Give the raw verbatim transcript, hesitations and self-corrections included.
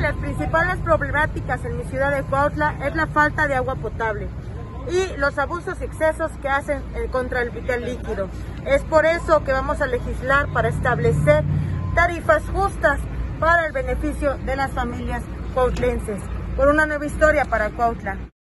las principales problemáticas en mi ciudad de Cuautla es la falta de agua potable y los abusos y excesos que hacen contra el vital líquido. Es por eso que vamos a legislar para establecer tarifas justas para el beneficio de las familias cuautlenses. Por una nueva historia para Cuautla.